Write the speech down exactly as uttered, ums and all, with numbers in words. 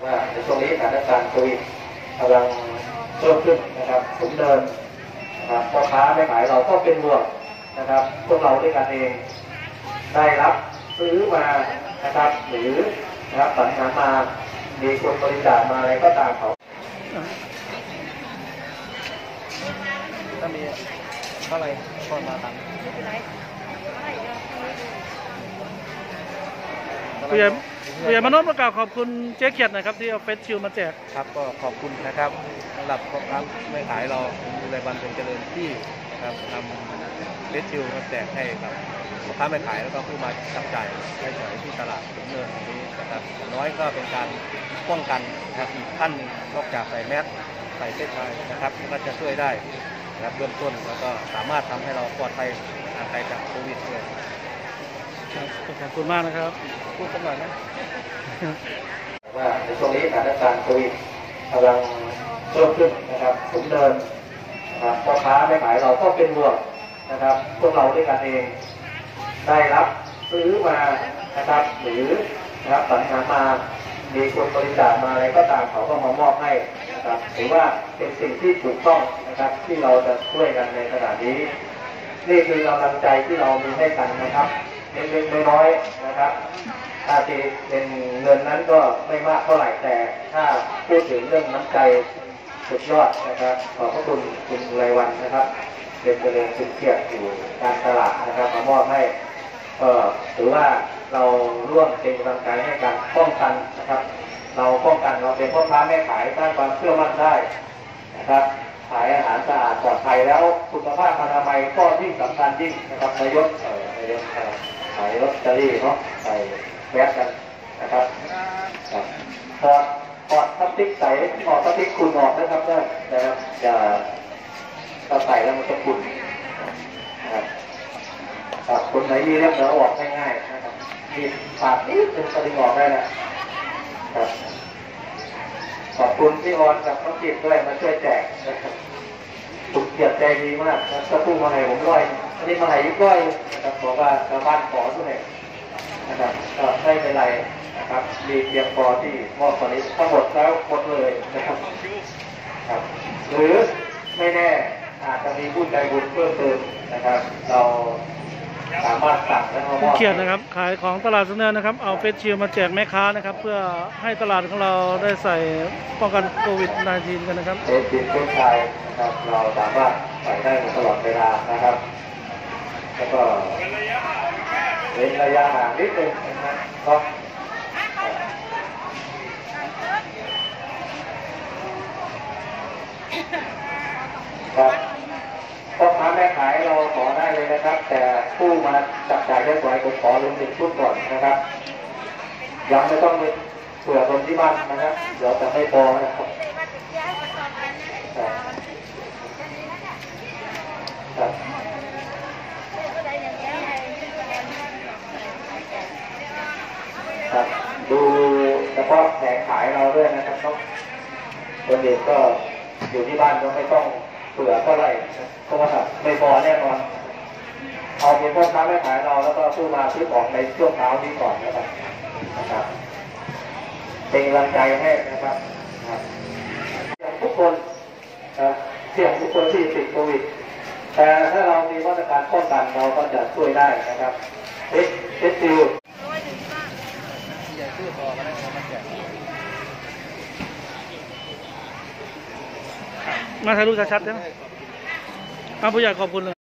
ว่าในช่วงนี้สถานการณ์โควิดกำลังเพิ่มขึ้นนะครับสูงเดินนะครับพ่อค้าแม่ขายเราก็เป็นห่วงนะครับพวกเราด้วยกันเองได้รับซื้อมานะครับหรือนะครับสรรหามามีคนบริจาคมาอะไรก็ตามเขาถ้ามีเท่าไรก็มาตังผู้ใหญ่ผู้ใหญ่มโนประกาศขอบคุณเจ๊เขียดนะครับที่เอาเฟสชิลมาแจกครับก็ขอบคุณนะครับสำหรับพ่อค้าไม่ขายเราดูแลบันเป็นเจริญที่นะครับทำเฟสชิลมาแจกให้กับพ่อค้าไม่ขายแล้วก็ผู้มาจับจ่ายใช้สอยที่ตลาดถุงเงินนี้นะครับอย่างน้อยก็เป็นการป้องกันนะครับอีกขั้นนอกจากใส่แมสใส่เสื้อผ้านะครับก็จะช่วยได้นะครับเบื้องต้นแล้วก็สามารถทำให้เราปลอดภัยห่างไกลจากโควิดด้วยขอบคุณมากนะครับพูดกันหน่อยนะว่าในช่วงนี้สถานการณ์โควิดกำลังเพิ่มขึ้นนะครับสูงเดินนะครับพ่อค้าแม่ขายเราก็เป็นห่วงนะครับพวกเราด้วยกันเองได้รับซื้อมานะครับหรือนะครับสรรหามามีคนบริจาคมาอะไรก็ตามเขาก็มามอบให้นะครับถือว่าเป็นสิ่งที่ถูกต้องนะครับที่เราจะช่วยกันในขณะนี้นี่คือกำลังใจที่เรามีให้กันนะครับเล็กๆน้อยๆนะครับถ้าที่เป็นเงินนั้นก็ไม่มากเท่าไหร่แต่ถ้าพูดถึงเรื่องน้ำใจสุดยอดนะครับขอบพระคุณคุณไรวันนะครับเป็นเจริญสุดเกียรติอยู่การตลาดนะครับมามอบให้ก็ถือว่าเราร่วมเป็นกำลังใจให้การป้องกันนะครับเราป้องกันเราเป็นพ่อค้าแม่ขายสร้างความเชื่อมั่นได้นะครับขายอาหารสะอาดปลอดภัยแล้วคุณภาพอนามัยก็ยิ่งสำคัญยิ่งนะครับนายกเอ่อนายกขายลอตเตอรี่เนาะใส่แมสกันนะครับพอพอพลาสติกใส่พอพลาสติกคุณออกนะครับได้นะครับอย่าถ้าใส่แล้วมันจะขุ่นนะครับคนไหนมีเรื่องเดี๋ยวออกง่ายๆนะครับมีปากนิดเป็นสลิงออกได้นะครับขอบคุณพี่ออนกับน้องจิตด้วยมาช่วยแจกนะครับถูกเกียรติใจดีมากนะก็พุ่งมาให้ผมร้อยอันนี้มาให้ยิ่งร้อยนะครับบอกว่าชาวบ้านขอด้วยนะครับก็ไม่เป็นไรนะครับมีเพียงพอที่มอบตอนนี้ทั้งหมดแล้วหมดเลยนะครับครับหรือไม่แน่อาจจะมีผู้ใจบุญเพิ่มเติมนะครับเราสามารถสั่งและมอบเขียดนะครับขายของตลาดสุนเนินนะครับเอาเฟสชิลมาแจกแม่ค้านะครับเพื่อให้ตลาดของเราได้ใส่ป้องกันโควิด สิบเก้า กันนะครับเฟสชิลเฟสไทยนะครับเราสามารถใส่ได้ตลอดเวลานะครับแล้วก็เว้นระยะห่างนิดนึงนะครับก็ครับพ่อค้าแม่ขายเราขอได้เลยนะครับแต่ผู้มาจับจ่ายใช้สอยผมขอลงหนึ่งชุดก่อนนะครับยังไม่ต้องเผื่อคนที่บ้านนะครับเดี๋ยวจะไม่พอนะครับครับครับดูเฉพาะแผงขายเราด้วยนะครับต้องคนเด็กก็อยู่ที่บ้านก็ไม่ต้องเผื่อเท่าไหร่เพราะว่าไม่พอแน่นอนเอาเพียงพ่อค้าแม่ขายเราแล้วก็ผู้มาซื้อของในช่วงเช้านี้ก่อนนะครับนะครับเป็นกำลังใจให้นะครับทุกคนเสี่ยงทุกคนที่ติดโควิดแต่ถ้าเรามีมาตรการป้องกันเราก็จะช่วยได้นะครับเอ็กเอสซิลมาถ่ายรูปชัดๆใช่ไหมผู้ใหญ่ขอบคุณเลย